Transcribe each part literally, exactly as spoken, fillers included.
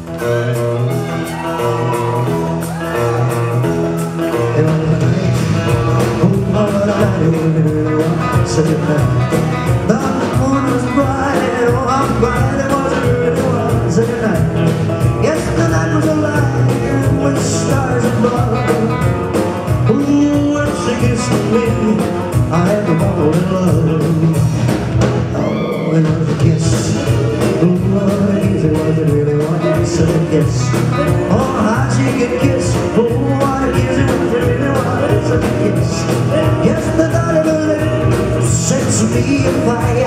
Such a night. The moon was bright, oh how bright it was, it really was such a night. Yes, the night was alive with stars above. Ooh, when she kissed me, I had to fall in love. Oh, it was a kiss. Ooh, what easy was it really was such a kiss. Oh, how she could kiss. Oh, what a kiss it was, it really was such a kiss. Yes, the night of the sets me afire.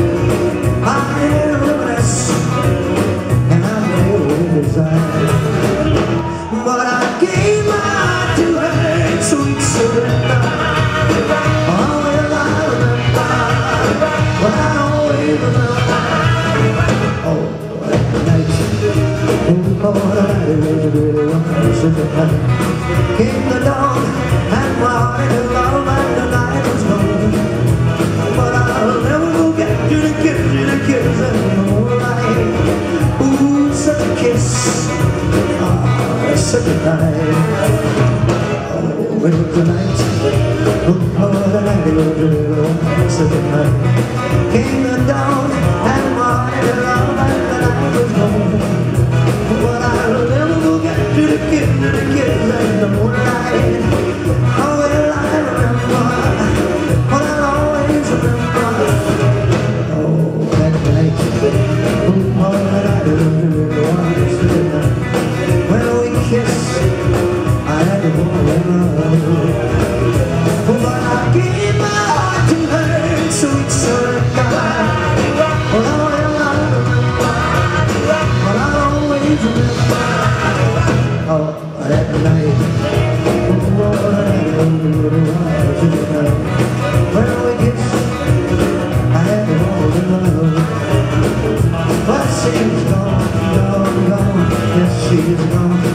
I reminisce and I feel desire, but I gave my heart to her sweet surrender. Oh, well, I remember, well, I always remember. Oh, that night, oh, that night, it really was such a night. Came the dawn and my heart in love and the night was gone. But I'll never forget you, the kiss, you, the kiss in the moonlight. Ooh, such a kiss, ah, such a night. Oh, it was a night, oh, the night, it was really such a night. Came the dawn, and my heart in love, and the night was gone. But I'll never forget you, the kiss, you, the kiss in the moonlight. Oh, well, I remember, but I'll always remember. Oh, that night, oh, that I really was such a night. When we kissed, I had to fall in love. But I gave my heart to her, sweet surrender. Well, I remember, but I'll always remember. Oh, that night, oh, that I really was such a night. When we kissed, I had to fall in love. But she's gone, gone, gone. Yes, she's gone.